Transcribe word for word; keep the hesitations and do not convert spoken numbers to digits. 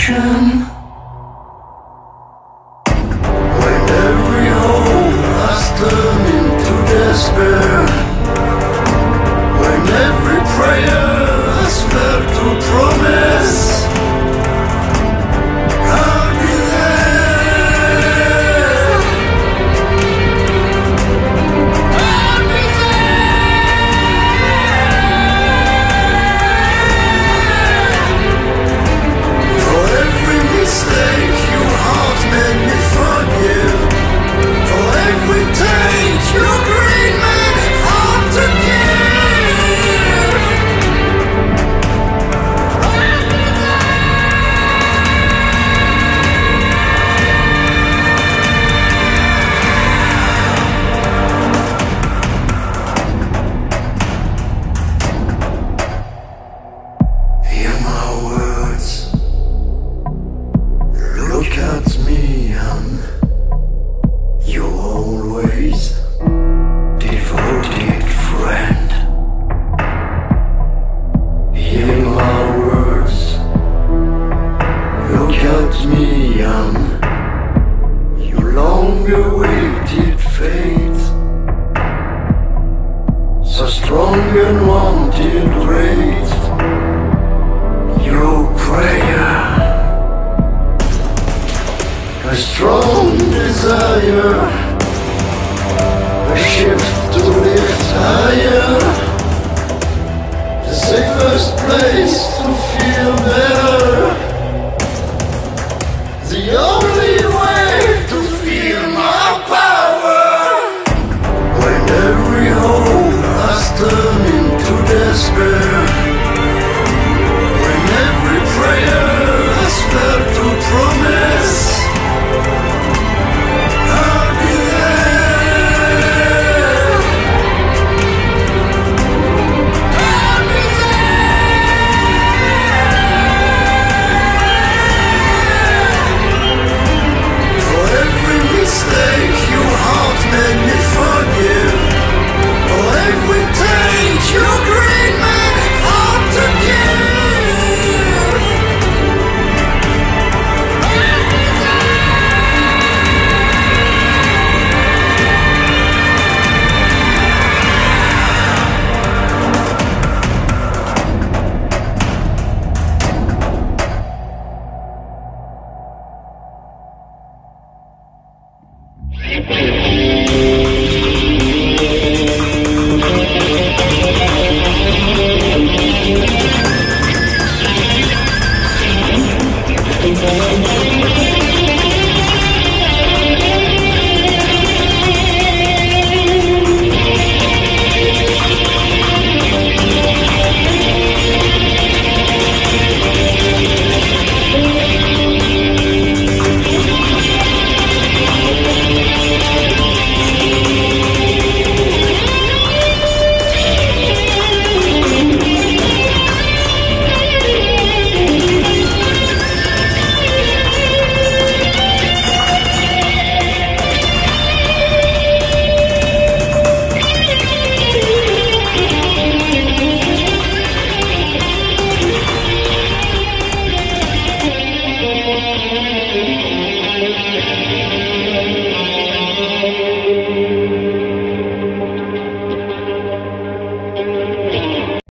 ocean. When every hope has turned into despair, when every prayer has felt to promise, I'll be there. I'll be there. For every mistake your heart made me forgive, for every take your greed made it hard to give. Hear my words, look at me, and you're always devoted friend. Hear my words, look at me, and your long-awaited fate, so strong and wanted great. Your prayer, a strong desire, a shift to lift higher, the safest place to